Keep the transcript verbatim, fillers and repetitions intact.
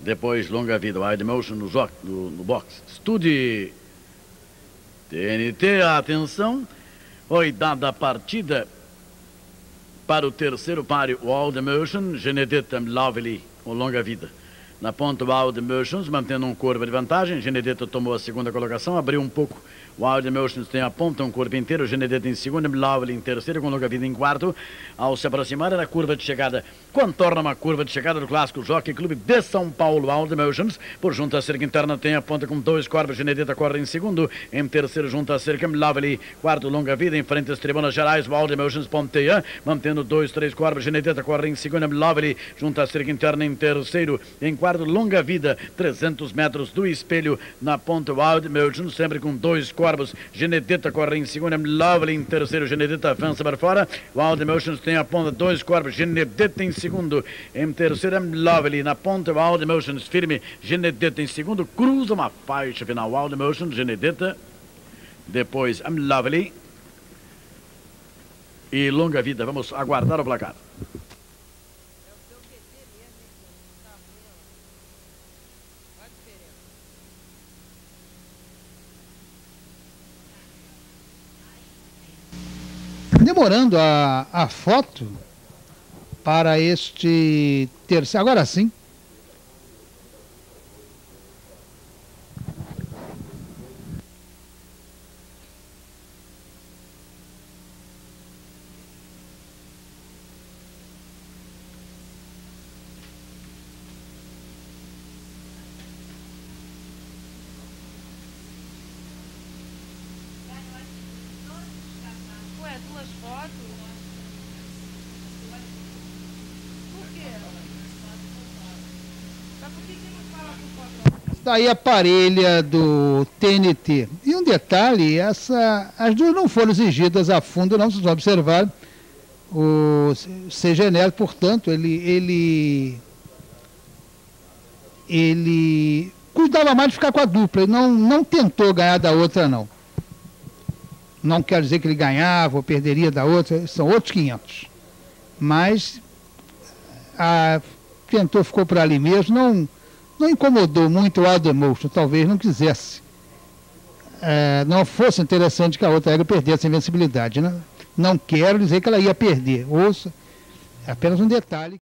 Depois, longa vida, wide motion no, no, no box. Estude. T N T, atenção. Foi dada a partida para o terceiro páreo, Wild Emotion, Genedetta Lovely, com longa vida. Na ponta, Wild Emotions, mantendo um curva de vantagem. Genedetta tomou a segunda colocação, abriu um pouco. Wild Emotions tem a ponta, um curva inteiro. Genedetta em segundo, Lovely em terceiro, com longa vida em quarto. Ao se aproximar da curva de chegada, contorna uma curva de chegada do clássico Jockey Clube de São Paulo, Wild Emotions. Por junto à cerca interna tem a ponta com dois corpos. Genedetta corre em segundo. Em terceiro, junto à cerca, Lovely. Quarto, longa vida. Em frente às tribunas gerais, Wild Emotions ponteia, mantendo dois, três corpos. Genedetta corre em segundo, Lovely. Junto à cerca interna em terceiro. Em quarto, longa vida. trezentos metros do espelho na ponta, Wild Emotions, sempre com dois corpos. Genedetta corre em segundo, Lovely em terceiro. Genedetta avança para fora. Wild Emotions tem a ponta, dois corpos. Genedetta em segundo. Em terceiro, Lovely na ponta. Wild Emotions firme. Genedetta em segundo. Cruza uma faixa final. Wild Emotions, Genedetta. Depois, Lovely. E longa vida. Vamos aguardar o placar. Demorando a, a foto para este terceiro. Agora sim. Ué, duas fotos? Por quê? Mas por que que não fala com o fotógrafo? Daí a parelha do T N T. E um detalhe, essa, as duas não foram exigidas a fundo, não, vocês observaram. O C G N L, portanto, ele, ele, ele cuidava mais de ficar com a dupla, ele não, não tentou ganhar da outra, não. Não quer dizer que ele ganhava ou perderia da outra, são outros quinhentos. Mas a, tentou, ficou por ali mesmo, não, não incomodou muito o Wild Emotion, talvez não quisesse. É, não fosse interessante que a outra égua perdesse a invencibilidade, né? Não quero dizer que ela ia perder, ouça, é apenas um detalhe.